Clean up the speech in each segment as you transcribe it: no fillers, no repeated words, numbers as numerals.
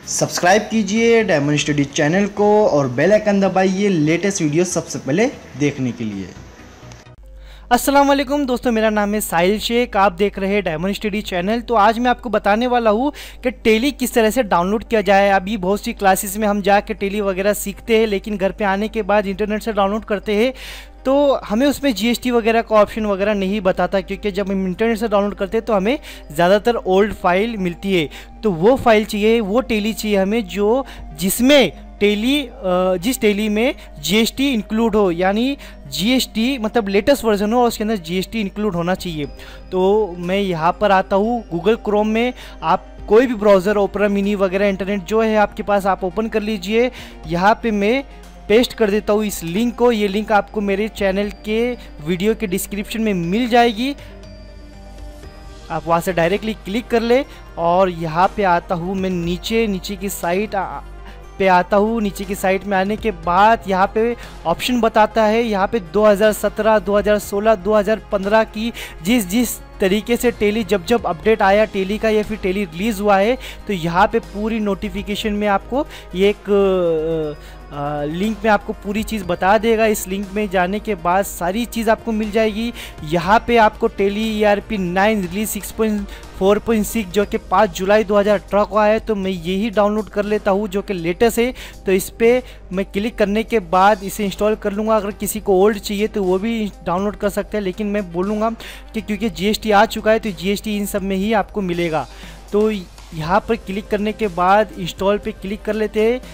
Subscribe कीजिए diamond study channel को और बेल आइकन दबाइए लेटेस्ट वीडियो सबसे पहले देखने के लिए। अस्सलाम वालेकुम दोस्तों, मेरा नाम है साहिल शेख, आप देख रहे हैं डायमंड स्टडी चैनल। तो आज मैं आपको बताने वाला हूँ कि टेली किस तरह से डाउनलोड किया जाए। अभी बहुत सी क्लासेस में हम जाके टेली वगैरह सीखते हैं, लेकिन घर पे आने के बाद इंटरनेट से डाउनलोड करते हैं तो हमें उसमें जीएसटी वगैरह का ऑप्शन वगैरह नहीं बताता, क्योंकि जब हम इंटरनेट से डाउनलोड करते हैं तो हमें ज़्यादातर ओल्ड फाइल मिलती है। तो वो फाइल चाहिए, वो टेली चाहिए हमें जो जिसमें जिस टेली में जीएसटी इंक्लूड हो, यानी जीएसटी मतलब लेटेस्ट वर्जन हो और उसके अंदर जीएसटी इंक्लूड होना चाहिए। तो मैं यहाँ पर आता हूँ गूगल क्रोम में। आप कोई भी ब्राउज़र, ओपेरा मिनी वगैरह इंटरनेट जो है आपके पास आप ओपन कर लीजिए। यहाँ पे मैं पेस्ट कर देता हूँ इस लिंक को। ये लिंक आपको मेरे चैनल के वीडियो के डिस्क्रिप्शन में मिल जाएगी, आप वहाँ से डायरेक्टली क्लिक कर ले। और यहाँ पे आता हूँ मैं नीचे की साइट पे आता हूँ। नीचे की साइट में आने के बाद यहाँ पे ऑप्शन बताता है, यहाँ पे 2017, 2016, 2015 की जिस तरीके से टेली जब अपडेट आया टेली का या फिर टेली रिलीज़ हुआ है, तो यहाँ पे पूरी नोटिफिकेशन में आपको ये एक लिंक में आपको पूरी चीज़ बता देगा। इस लिंक में जाने के बाद सारी चीज़ आपको मिल जाएगी। यहाँ पे आपको टेली ERP 9 रिलीज 6.4.6 जो कि 5 जुलाई 2018 को आया है, तो मैं यही डाउनलोड कर लेता हूँ जो कि लेटेस्ट है। तो इस पर मैं क्लिक करने के बाद इसे इंस्टॉल कर लूँगा। अगर किसी को ओल्ड चाहिए तो वो भी डाउनलोड कर सकते हैं, लेकिन मैं बोलूँगा कि क्योंकि जीएसटी आ चुका है तो जीएसटी इन सब में ही आपको मिलेगा। तो यहाँ पर क्लिक करने के बाद इंस्टॉल पे क्लिक कर लेते हैं।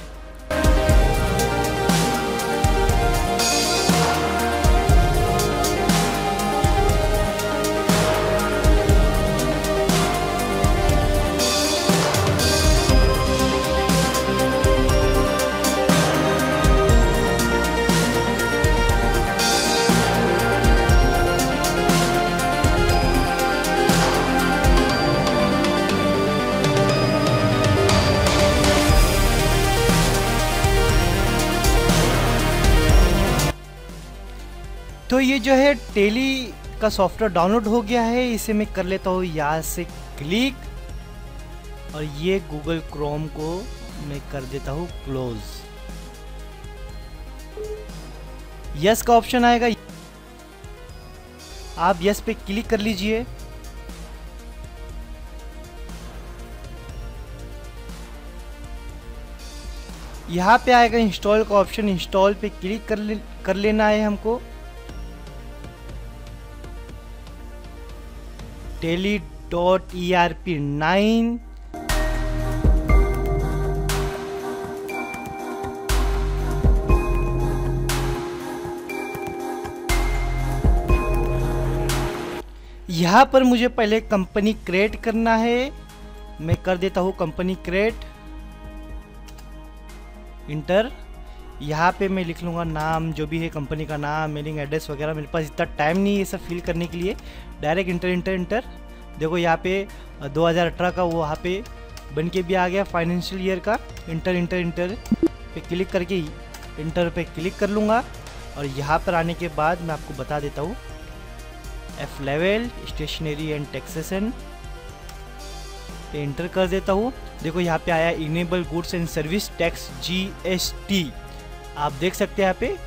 तो ये जो है टेली का सॉफ्टवेयर डाउनलोड हो गया है। इसे मैं कर लेता हूँ यहाँ से क्लिक, और ये गूगल क्रोम को मैं कर देता हूँ क्लोज। यस का ऑप्शन आएगा, आप यस पे क्लिक कर लीजिए। यहाँ पे आएगा इंस्टॉल का ऑप्शन, इंस्टॉल पे क्लिक कर लेना है हमको। टेली.ERP 9 यहाँ पर मुझे पहले कंपनी क्रिएट करना है। मैं कर देता हूँ कंपनी क्रिएट, इंटर। यहाँ पे मैं लिख लूँगा नाम, जो भी है कंपनी का नाम, मेलिंग एड्रेस वगैरह। मेरे पास इतना टाइम नहीं है ये सब फिल करने के लिए, डायरेक्ट इंटर। देखो यहाँ पे 2018 का वो वहाँ पे बन के भी आ गया, फाइनेंशियल ईयर का। इंटर पे क्लिक करके इंटर पे क्लिक कर लूँगा। और यहाँ पर आने के बाद मैं आपको बता देता हूँ F11 स्टेशनरी एंड टैक्सेशन पे इंटर कर देता हूँ। देखो यहाँ पे आया enable goods and service tax GST, आप देख सकते हैं यहाँ पे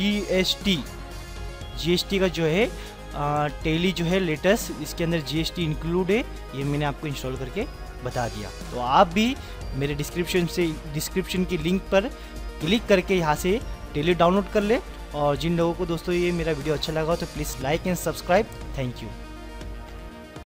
GST का जो है टेली जो है लेटेस्ट, इसके अंदर GST इंक्लूड है। ये मैंने आपको इंस्टॉल करके बता दिया। तो आप भी मेरे डिस्क्रिप्शन की लिंक पर क्लिक करके यहाँ से टेली डाउनलोड कर ले। और जिन लोगों को दोस्तों ये मेरा वीडियो अच्छा लगा हो तो please like and subscribe. Thank you.